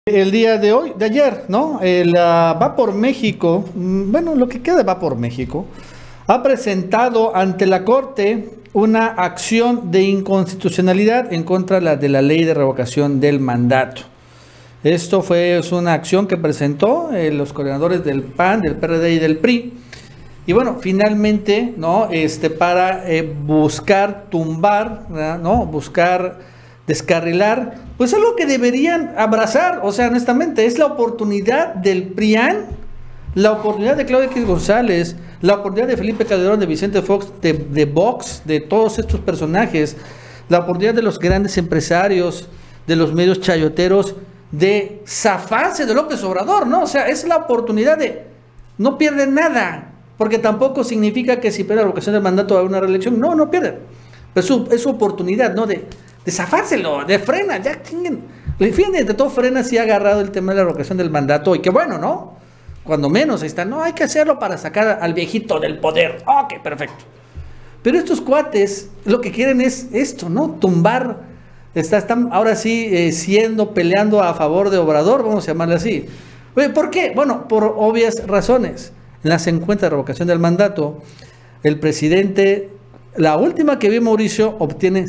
El día de hoy, de ayer, ¿no? Va por México, bueno, lo que queda de Va por México, ha presentado ante la Corte una acción de inconstitucionalidad en contra de la ley de revocación del mandato. Esto es una acción que presentó los coordinadores del PAN, del PRD y del PRI. Y bueno, finalmente, ¿no? Para buscar tumbar, ¿no? Buscar descarrilar, pues algo que deberían abrazar, o sea, honestamente, es la oportunidad del PRIAN, la oportunidad de Claudio X González, la oportunidad de Felipe Calderón, de Vicente Fox, de Vox, de todos estos personajes, la oportunidad de los grandes empresarios, de los medios chayoteros, de zafarse de López Obrador, ¿no? O sea, es la oportunidad de no pierden nada, porque tampoco significa que si pierde la revocación del mandato a una reelección, no pierden, pero es su oportunidad, ¿no? De zafárselo, de frena, ya chinguen. Fíjense, de todo frena sí ha agarrado el tema de la revocación del mandato, y qué bueno, ¿no? Cuando menos ahí está, no, hay que hacerlo para sacar al viejito del poder. Ok, perfecto. Pero estos cuates lo que quieren es esto, ¿no? Tumbar, están ahora sí peleando a favor de Obrador, vamos a llamarle así. Oye, ¿por qué? Bueno, por obvias razones. En las encuestas de revocación del mandato, el presidente, la última que vi, Mauricio, obtiene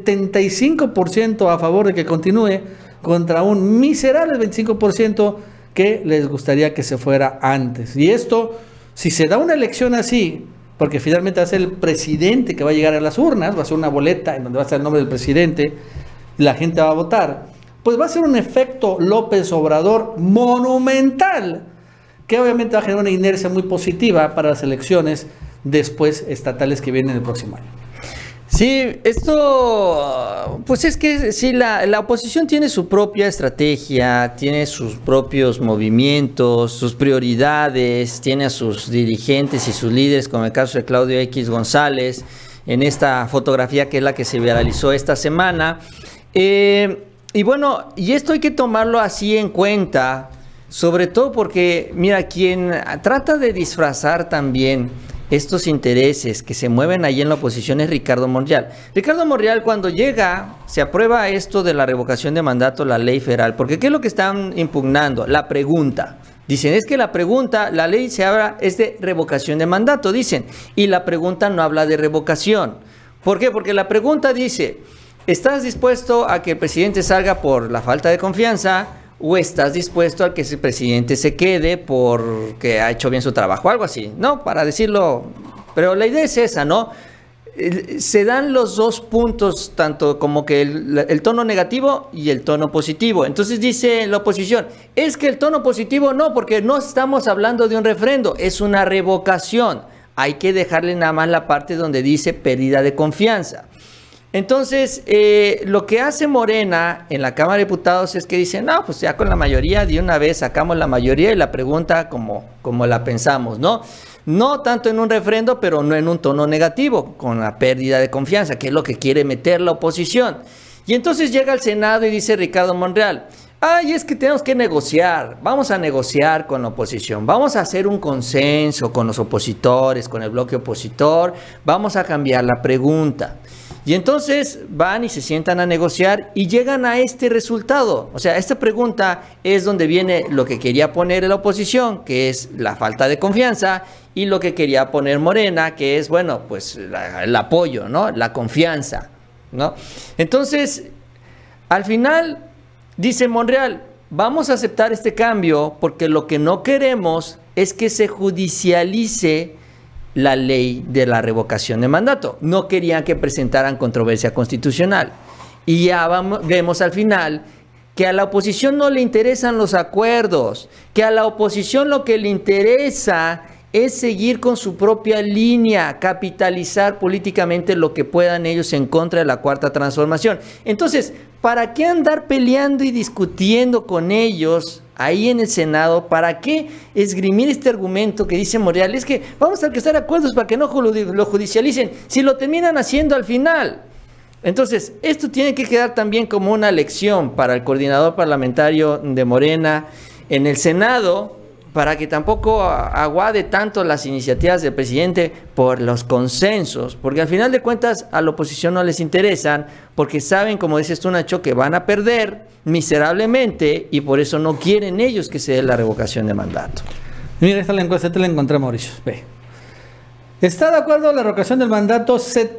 75% a favor de que continúe contra un miserable 25% que les gustaría que se fuera antes. Y esto, si se da una elección así, porque finalmente va a ser el presidente que va a llegar a las urnas, va a ser una boleta en donde va a estar el nombre del presidente, y la gente va a votar, pues va a ser un efecto López Obrador monumental, que obviamente va a generar una inercia muy positiva para las elecciones después estatales que vienen el próximo año. Sí, esto, pues es que sí, la oposición tiene su propia estrategia, tiene sus propios movimientos, sus prioridades, tiene a sus dirigentes y sus líderes, como el caso de Claudio X González, en esta fotografía que es la que se viralizó esta semana. Y bueno, y esto hay que tomarlo así en cuenta, sobre todo porque, mira, quien trata de disfrazar también estos intereses que se mueven ahí en la oposición es Ricardo Monreal. Ricardo Monreal, cuando llega, se aprueba esto de la revocación de mandato, la ley federal, porque ¿qué es lo que están impugnando? La pregunta. Dicen, es que la pregunta, la ley se habla, es de revocación de mandato, dicen, y la pregunta no habla de revocación. ¿Por qué? Porque la pregunta dice, ¿estás dispuesto a que el presidente salga por la falta de confianza? ¿O estás dispuesto a que ese presidente se quede porque ha hecho bien su trabajo? Algo así, ¿no? Para decirlo, pero la idea es esa, ¿no? Se dan los dos puntos, tanto como que el tono negativo y el tono positivo. Entonces dice la oposición, es que el tono positivo no, porque no estamos hablando de un refrendo, es una revocación. Hay que dejarle nada más la parte donde dice pérdida de confianza. Entonces, lo que hace Morena en la Cámara de Diputados es que dice, no, pues ya con la mayoría, de una vez sacamos la mayoría y la pregunta como la pensamos, ¿no? No tanto en un refrendo, pero no en un tono negativo, con la pérdida de confianza, que es lo que quiere meter la oposición. Y entonces llega al Senado y dice Ricardo Monreal, ay, es que tenemos que negociar, vamos a negociar con la oposición, vamos a hacer un consenso con los opositores, con el bloque opositor, vamos a cambiar la pregunta. Y entonces van y se sientan a negociar y llegan a este resultado. O sea, esta pregunta es donde viene lo que quería poner la oposición, que es la falta de confianza, y lo que quería poner Morena, que es, bueno, pues el apoyo, ¿no? La confianza, ¿no? Entonces, al final, dice Monreal, vamos a aceptar este cambio porque lo que no queremos es que se judicialice la ley de la revocación de mandato. No querían que presentaran controversia constitucional. Y ya vemos al final que a la oposición no le interesan los acuerdos, que a la oposición lo que le interesa es seguir con su propia línea, capitalizar políticamente lo que puedan ellos en contra de la Cuarta Transformación. Entonces, ¿para qué andar peleando y discutiendo con ellos ahí en el Senado? ¿Para qué esgrimir este argumento que dice Monreal? Es que vamos a alcanzar acuerdos para que no lo judicialicen, si lo terminan haciendo al final. Entonces, esto tiene que quedar también como una lección para el coordinador parlamentario de Morena en el Senado, para que tampoco aguade tanto las iniciativas del presidente por los consensos, porque al final de cuentas a la oposición no les interesan, porque saben, como dices tú, Nacho, que van a perder miserablemente y por eso no quieren ellos que se dé la revocación de mandato. Mira, esta la encuesta te la encontré, Mauricio. Ve. ¿Está de acuerdo a la revocación del mandato?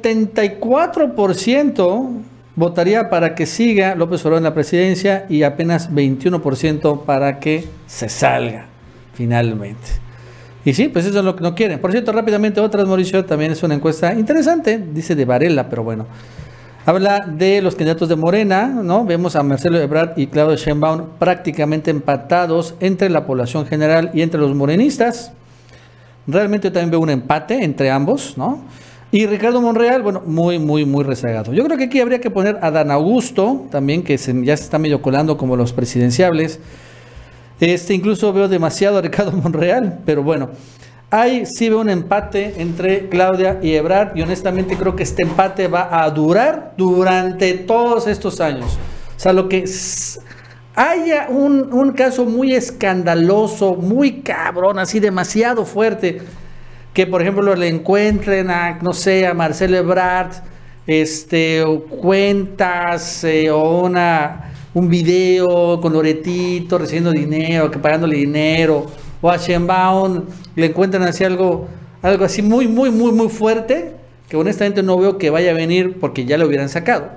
74% votaría para que siga López Obrador en la presidencia y apenas 21% para que se salga finalmente. Y sí, pues eso es lo que no quieren. Por cierto, rápidamente, otras, Mauricio, también es una encuesta interesante, dice de Varela, pero bueno. Habla de los candidatos de Morena, ¿no? Vemos a Marcelo Ebrard y Claudia Sheinbaum prácticamente empatados entre la población general y entre los morenistas. Realmente yo también veo un empate entre ambos, ¿no? Y Ricardo Monreal, bueno, muy rezagado. Yo creo que aquí habría que poner a Dan Augusto, también, que ya se está medio colando como los presidenciables. Incluso veo demasiado a Ricardo Monreal, pero bueno. Ahí sí veo un empate entre Claudia y Ebrard, y honestamente creo que este empate va a durar durante todos estos años. O sea, lo que haya un caso muy escandaloso, muy cabrón, así demasiado fuerte, que por ejemplo le encuentren a, no sé, a Marcelo Ebrard, o cuentas, o un video con Loretito recibiendo dinero, que pagándole dinero, o a Sheinbaum le encuentran así algo así muy fuerte, que honestamente no veo que vaya a venir porque ya lo hubieran sacado.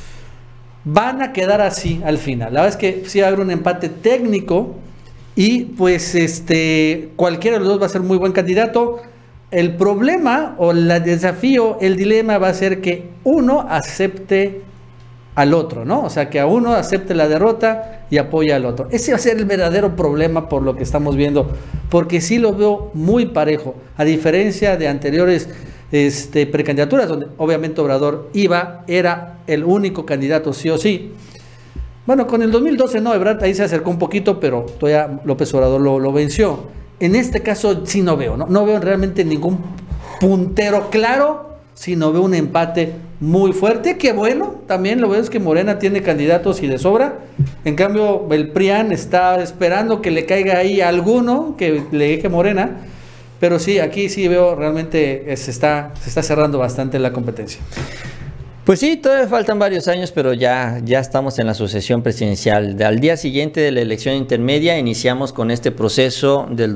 Van a quedar así al final. La verdad es que sí va a haber un empate técnico y pues cualquiera de los dos va a ser muy buen candidato. El problema o el desafío, el dilema va a ser que uno acepte al otro, ¿no? O sea, que a uno acepte la derrota y apoya al otro. Ese va a ser el verdadero problema por lo que estamos viendo, porque sí lo veo muy parejo, a diferencia de anteriores precandidaturas, donde obviamente Obrador era el único candidato sí o sí. Bueno, con el 2012 no, Ebrard ahí se acercó un poquito, pero todavía López Obrador lo venció. En este caso sí no veo, no veo realmente ningún puntero claro, sino veo un empate muy fuerte, que bueno, también lo veo es que Morena tiene candidatos y de sobra. En cambio, el PRIAN está esperando que le caiga ahí alguno que le deje Morena. Pero sí, aquí sí veo realmente se está cerrando bastante la competencia. Pues sí, todavía faltan varios años, pero ya estamos en la sucesión presidencial. Al día siguiente de la elección intermedia iniciamos con este proceso del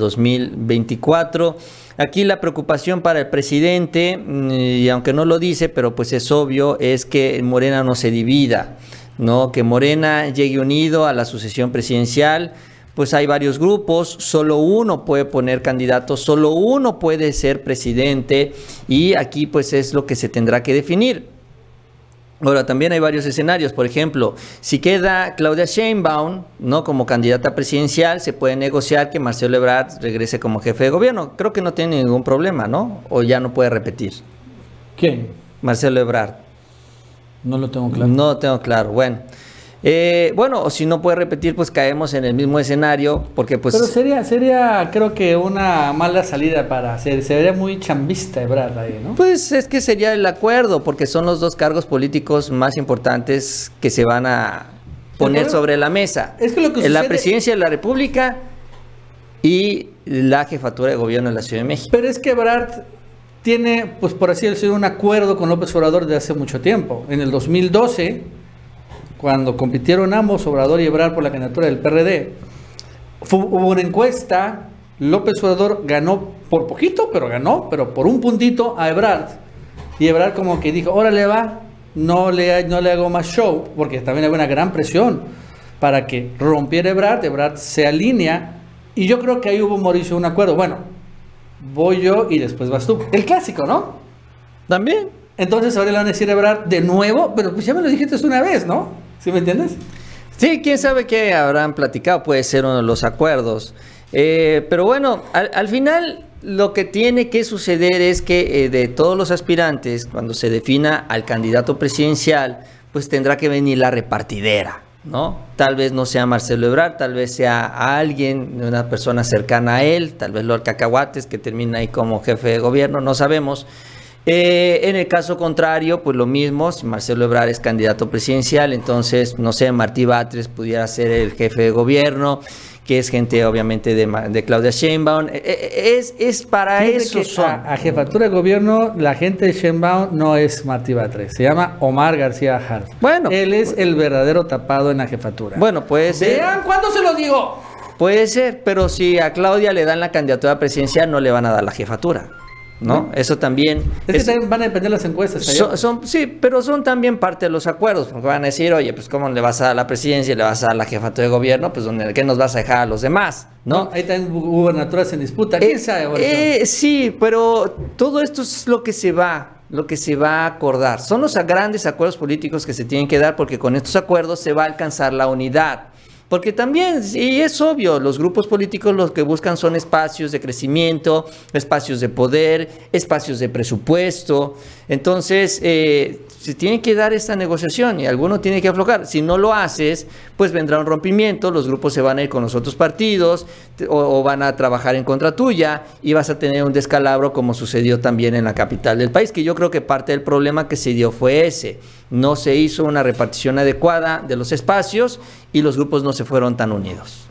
2024. Aquí la preocupación para el presidente, y aunque no lo dice, pero pues es obvio, es que Morena no se divida, ¿no? Que Morena llegue unido a la sucesión presidencial. Pues hay varios grupos, solo uno puede poner candidato, solo uno puede ser presidente, y aquí pues es lo que se tendrá que definir. Ahora, también hay varios escenarios. Por ejemplo, si queda Claudia Sheinbaum, ¿no?, como candidata presidencial, se puede negociar que Marcelo Ebrard regrese como jefe de gobierno. Creo que no tiene ningún problema, ¿no? O ya no puede repetir. ¿Quién? Marcelo Ebrard. No lo tengo claro. No lo tengo claro, bueno. Bueno, o si no puede repetir, pues caemos en el mismo escenario, porque pues... Pero sería creo que una mala salida para hacer, se vería muy chambista Ebrard ahí, ¿no? Pues es que sería el acuerdo, porque son los dos cargos políticos más importantes que se van a poner sobre la mesa. Es que lo que sucede... La presidencia de la República y la jefatura de gobierno de la Ciudad de México. Pero es que Ebrard tiene, pues por así decirlo, un acuerdo con López Obrador de hace mucho tiempo. En el 2012... cuando compitieron ambos, Obrador y Ebrard, por la candidatura del PRD, hubo una encuesta, López Obrador ganó por poquito, pero por un puntito a Ebrard. Y Ebrard como que dijo, órale va, no le hago más show, porque también había una gran presión para que rompiera Ebrard se alinea, y yo creo que ahí hubo, Mauricio, un acuerdo. Bueno, voy yo y después vas tú. El clásico, ¿no? También. Entonces ahora le van a decir a Ebrard de nuevo, pero pues ya me lo dijiste una vez, ¿no? ¿Sí me entiendes? Sí, quién sabe qué habrán platicado, puede ser uno de los acuerdos. Pero bueno, al final lo que tiene que suceder es que de todos los aspirantes, cuando se defina al candidato presidencial, pues tendrá que venir la repartidera, ¿no? Tal vez no sea Marcelo Ebrard, tal vez sea alguien, una persona cercana a él, tal vez Lord Cacahuates, que termina ahí como jefe de gobierno, no sabemos. En el caso contrario, pues lo mismo, si Marcelo Ebrard es candidato presidencial, entonces, no sé, Martí Batres pudiera ser el jefe de gobierno, que es gente obviamente de Claudia Sheinbaum. Es para Fíjate eso que son. a jefatura de gobierno, la gente de Sheinbaum no es Martí Batres, se llama Omar García Harfuch. Bueno. Él es el verdadero tapado en la jefatura. Bueno, puede ser. Vean cuándo se lo digo. Puede ser, pero si a Claudia le dan la candidatura presidencial, no le van a dar la jefatura, ¿no? Eso también... Es que también van a depender las encuestas. Sí, pero son también parte de los acuerdos, porque van a decir, oye, pues ¿cómo le vas a dar la presidencia y le vas a dar la jefatura de gobierno? Pues ¿qué nos vas a dejar a los demás? ¿No? Ahí también gubernaturas en disputa. ¿Quién sabe? Sí, pero todo esto es lo que se va a acordar. Son los grandes acuerdos políticos que se tienen que dar, porque con estos acuerdos se va a alcanzar la unidad. Porque también, y es obvio, los grupos políticos lo que buscan son espacios de crecimiento, espacios de poder, espacios de presupuesto. Entonces, se tiene que dar esta negociación y alguno tiene que aflojar. Si no lo haces, pues vendrá un rompimiento, los grupos se van a ir con los otros partidos o van a trabajar en contra tuya y vas a tener un descalabro como sucedió también en la capital del país, que yo creo que parte del problema que se dio fue ese. No se hizo una repartición adecuada de los espacios y los grupos no se fueron tan unidos.